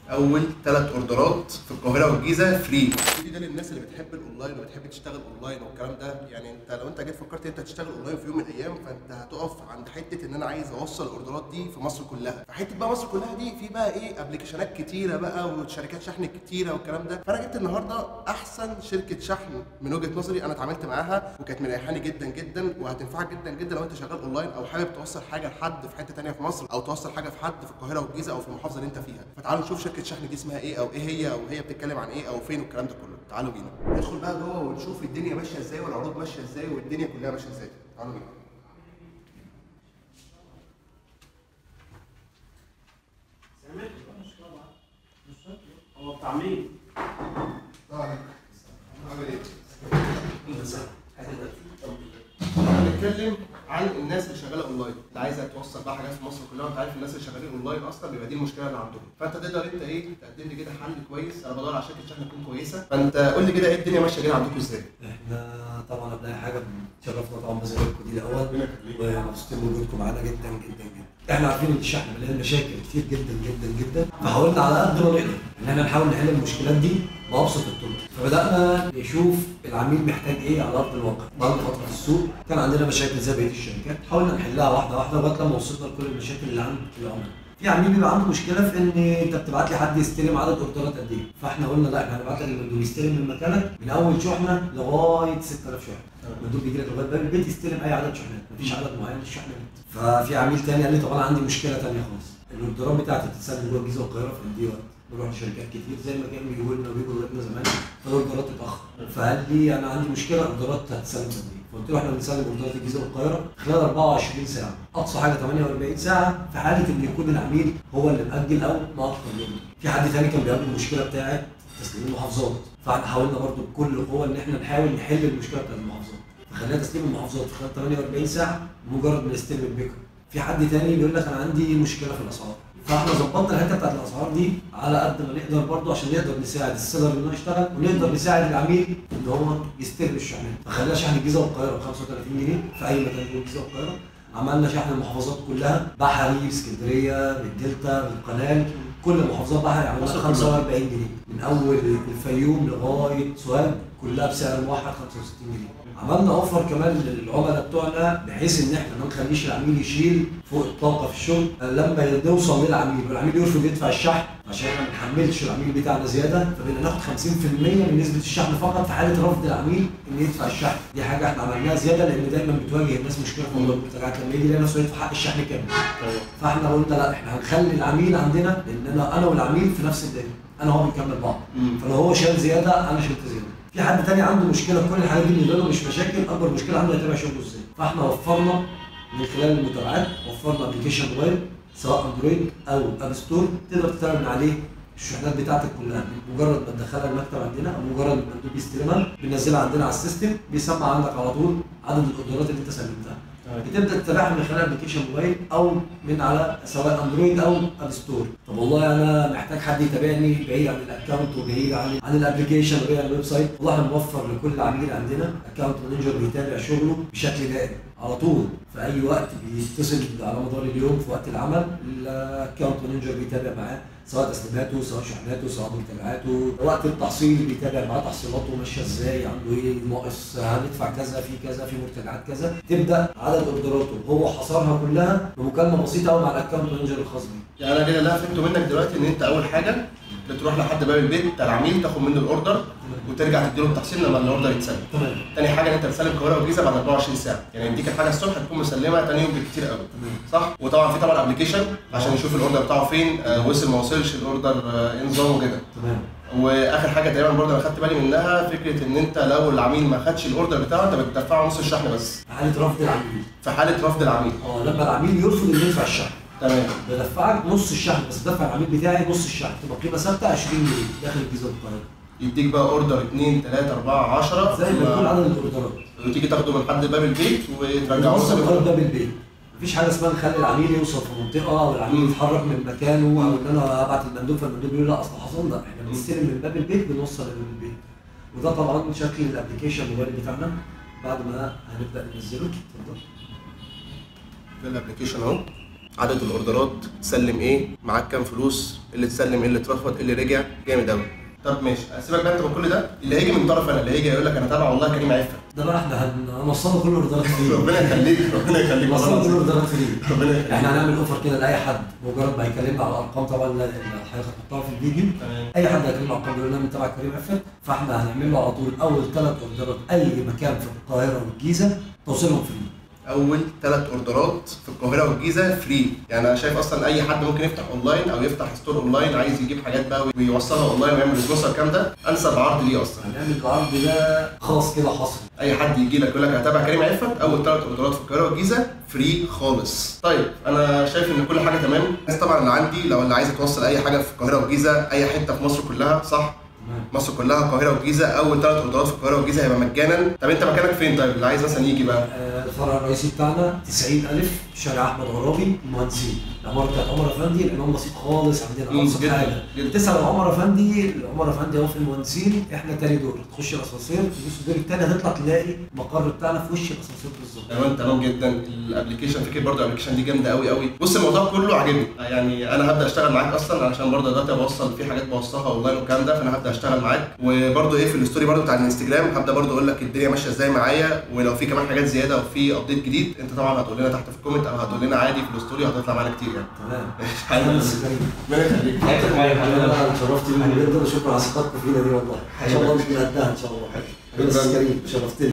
اول 3 اوردرات في القاهره والجيزه فري. الفيديو ده للناس اللي بتحب الاونلاين وبتحب تشتغل اونلاين والكلام ده. يعني انت لو انت جيت فكرت انت تشتغل اونلاين في يوم من الايام، فانت هتقف عند حته ان انا عايز اوصل الاوردرات دي في مصر كلها. فحته بقى مصر كلها دي في بقى ايه، ابلكيشنات كتيره بقى وشركات شحن كتيره والكلام ده. فانا جبت النهارده احسن شركه شحن من وجهه نظري، انا اتعاملت معاها وكانت مريحاني جدا جدا، وهتنفعك جدا جدا لو انت شغال اونلاين او حابب توصل حاجه لحد في حته ثانيه في مصر، او توصل حاجه في حد في القاهره والجيزه او في المحافظه اللي انت فيها. فتعالوا نشوف شركه شحن دي اسمها ايه، او ايه هي، او هي بتتكلم عن ايه، او فين، والكلام ده كله. تعالوا بينا ندخل بقى جوه ونشوف الدنيا ماشيه ازاي والعروض ماشيه ازاي والدنيا كلها ماشيه ازاي. تعالوا بينا. هو بتاع مين؟ عامل ايه؟ هنتكلم عن الناس اللي شغاله اونلاين، اللي عايزه توصل بقى حاجات في مصر كلها. وانت عارف الناس اللي شغالين اونلاين اصلا بيبقى دي المشكله اللي عندهم. فانت تقدر انت ايه تقدم لي كده حل كويس. انا بدور على شركه شحن تكون كويسه، فانت قول لي كده ايه الدنيا ماشيه كده عندكم ازاي؟ احنا طبعا قبل اي حاجه بنشرفنا طبعا بزيارتكم دي الاول، ومبسوطين بوجودكم معانا جدا جدا جدا. احنا عارفين ان الشحن مليان مشاكل كتير جدا جدا جدا، فحاولنا على قد ما نقدر ان احنا نحاول نحل المشكلات دي بابسط الطرق. فبدانا نشوف العميل محتاج ايه على ارض الواقع. بعد فتره في السوق كان عندنا مشاكل زي بقيه الشركات، حاولنا نحلها واحده واحده لغايه لما وصلنا لكل المشاكل اللي عند العملاء. في عميل بيبقى عنده مشكله في ان انت بتبعت لي حد يستلم عدد اوردرات قد ايه، فاحنا قلنا لا احنا هنبعت لك المندوب يستلم من مكانك من اول شحنه لغايه 6000 شحنه. المندوب بيجي لك لغايه باب البيت يستلم اي عدد شحنات، مفيش عدد معين للشحنات. ففي عميل تاني قال لي طب انا عندي مشكله ثانيه خالص، الاوردرات بتاعتي بتتسلم جوه الجيزه والقاهره في قد ايه وقت؟ بروح لشركات كتير زي ما كانوا بيقولوا لنا وبيجوا لنا زمان، فالاوردرات تتاخر. فقال لي انا عندي مشكله، اوردرات هتتسلم قد ايه؟ فقلت له احنا بنسلم اوردرات الجيزه والقاهره خلال 24 ساعه، اقصى حاجه 48 ساعه في حاله ان يكون العميل هو اللي مأجل او مأخر اليوم. في حد ثاني كان بيقابل المشكله بتاعه تسليم المحافظات، فاحنا حاولنا برضو بكل قوه ان احنا نحاول نحل المشكله بتاعت المحافظات، فخلينا تسليم المحافظات في خلال 48 ساعه بمجرد ما نستلم البيك اب. في حد ثاني بيقول لك انا عندي مشكله في الاسعار، فاحنا ظبطنا الحته بتاعت الاسعار دي على قد ما نقدر برضه عشان نقدر نساعد السيلر ان هو يشتغل، ونقدر نساعد العميل ان هو يستلم الشحنات. فخلينا شحن الجيزه والقاهره ب 35 جنيه في اي مكان جوه الجيزه والقاهره. عملنا شحن المحافظات كلها، بحري، اسكندريه، بالدلتا، بالقناه، كل محافظات بحري عملنا 45 جنيه من اول الفيوم لغايه سوهاج كلها بسعر واحد 65 جنيه. عملنا اوفر كمان للعملاء بتوعنا بحيث ان احنا ما نخليش العميل يشيل فوق الطاقه في الشغل لما نوصل للعميل والعميل يرفض يدفع الشحن، عشان ما نحملش العميل بتاعنا زياده. فبقينا ناخد 50% من نسبه الشحن فقط في حاله رفض العميل ان يدفع الشحن. دي حاجه احنا عملناها زياده لان دايما بتواجه الناس مشكله في موضوع المنتجات لما يجي يلاقي نفسه يدفع حق الشحن كامل. فاحنا قلنا لا احنا هنخلي العميل عندنا، لان انا والعميل في نفس الدايره، انا وهو بنكمل بعض. فلو هو شال زياده انا شلت زياده. في حد تاني عنده مشكله في كل الحاجات دي بالنسبه له مش مشاكل، اكبر مشكله عنده يتابع شغله ازاي. فاحنا وفرنا من خلال المتابعات، وفرنا ابلكيشن موبايل سواء اندرويد او اب ستور تقدر تتابع من عليه الشحنات بتاعتك كلها. مجرد ما تدخلها المكتب عندنا او مجرد ما المندوب يستلمها بننزلها عندنا على السيستم، بيسمع عندك على طول عدد الاوردرات اللي انت سلمتها. بتبدا تتابعها من خلال ابلكيشن موبايل او من على سواء اندرويد او اب ستور. طب والله انا محتاج حد يتابعني بعيد عن الاكونت وبعيد عن الابلكيشن وبعيد عن الويب سايت، والله احنا بنوفر لكل عميل عندنا اكونت مانجر بيتابع شغله بشكل دائم على طول. في اي وقت بيتصل على مدار اليوم في وقت العمل الاكونت مانجر بيتابع معاه سواء تسليماته سواء شحناته سواء متابعاته. وقت التحصيل بيتابع معاه تحصيلاته ماشيه ازاي، عنده ايه ناقص، هندفع كذا في كذا في مرتجعات كذا. تبدا عدد اوردراته هو حصرها كلها بمكالمه بسيطه قوي مع الاكونت مانجر الخاص بيه. يعني انا كده اللي فهمته منك دلوقتي ان انت اول حاجه بتروح لحد باب البيت بتاع العميل تاخد منه الاوردر وترجع تديله التحصيل لما الاوردر يتسلم. تمام. تاني حاجه ان انت بتسلم القاهره والجيزه بعد 24 ساعه، يعني يديك الحاجه الصبح تكون مسلمها تاني يوم بالكتير قوي. صح؟ وطبعا في طبعا ابلكيشن عشان يشوف الاوردر بتاعه فين، وصل ما وصلش الاوردر، ايه نظامه كده. تمام. واخر حاجه تقريبا برضه انا خدت بالي منها فكره ان انت لو العميل ما خدش الاوردر بتاعه انت بتدفعه نص الشحن بس. في حاله رفض العميل. في حاله رفض العميل. لما العميل يرفض انه يدفع الشحن. تمام. بدفعك نص الشحن بس، بدفع العميل بتاعي نص الشحن، تبقى قيمه ثابته 20 جنيه داخل الجيزه والقاهره. يديك بقى اوردر 2 3 4 10 زي ما يكون عدد الاوردرات، وتيجي تاخده من حد باب البيت وترجعه نوصل لغايه باب البيت. مفيش حاجه اسمها نخلي العميل يوصل في منطقه او العميل يتحرك من مكانه او ان انا ابعت المندوب فالمندوب يقول لا اصل حصل. لا احنا بنستلم من باب البيت بنوصل لباب البيت. وده طبعا شكل الابلكيشن الموبايل بتاعنا بعد ما هنبدا ننزله. اتفضل. في الابلكيشن اهو. عدد الاوردرات، تسلم ايه، معاك كام فلوس، اللي تسلم ايه، اللي اترفض، اللي رجع، جامد قوي. طب ماشي، سيبك بقى انت من كل ده، اللي هيجي من طرف انا، اللي هيجي يقول لك انا تابع والله كريم عفت، ده بقى احنا هنوصله كل الاوردرات فري. ربنا يخليك ربنا يخليك هنوصله كل الاوردرات فري. ربنا يخليك. احنا هنعمل اوفر كده لاي حد مجرد ما يكلمنا على الارقام، طبعا اللي حضرتك هتحطها في الفيديو. تمام. اي حد هيكلمنا على الارقام يقول لنا من تبع كريم عفت، فاحنا هنعمل له على طول اول 3 اوردرات اي مكان في القاهره والجيزه توصلهم فري. اول 3 اوردرات في القاهره والجيزه فري. يعني انا شايف اصلا اي حد ممكن يفتح اونلاين او يفتح ستور اونلاين عايز يجيب حاجات بقى ويوصلها اونلاين ويعمل سبونسر الكلام ده، انسب عرض ليه اصلا. هنعمل العرض ده خاص كده حصري. اي حد يجي لك يقول لك هتابع كريم عفت، اول 3 اوردرات في القاهره والجيزه فري خالص. طيب انا شايف ان كل حاجه تمام. الناس طبعا اللي عندي لو اللي عايزه توصل اي حاجه في القاهره والجيزه، اي حته في مصر كلها، صح؟ مصر كلها القاهره والجيزه، اول 3 اوردرات في القاهره والجيزه هيبقى مجانا. طب انت مكانك فين؟ طيب اللي عايز مثلا يجي بقى. الفرع الرئيسي بتاعنا 90,000 شارع احمد غرابي المهندسين، العماره بتاعت عمر افندي. العنوان بسيط خالص عندنا، ابسط حاجه تسال عمر افندي. عمر افندي اهو في المهندسين، احنا تاني دور، تخش الاسانسير تبص الدور التاني هتطلع تلاقي المقر بتاعنا في وش الاسانسير بالظبط. تمام جدا. الابلكيشن فكره برضه الابلكيشن دي جامده قوي. بص الموضوع كله عاجبني، يعني انا هبدا اشتغل معاك اصلا علشان برضه دلوقتي بوصل في حاجات بوصلها اونلاين والكلام ده، فانا هبدا اشتغل معاك. وبرضه ايه في الستوري برضه بتاع الانستجرام هبدا برضه اقول لك الدنيا ماشيه ازاي معايا، ولو في كمان حاجات زياده وفي ابديت جديد انت طبعا هتقول لنا تحت في الكومنت او هتقول لنا عادي في الستوري، هتطلع معانا كتير يعني. تمام. حلو. ربنا يخليك. انا اتشرفت بيكم جدا وشكرا على ثقتكم فينا دي والله. ان شاء الله مش بنقدها ان شاء الله. بس كريم شرفتني.